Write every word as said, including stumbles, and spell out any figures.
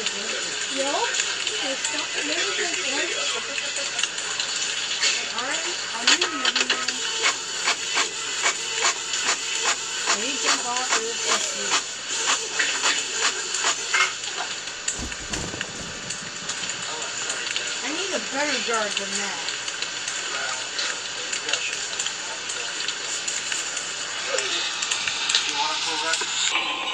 Yup. It's not really good. Alright, I'll use it now. Can you jump off of this? I need a better guard than that. You want to pull that?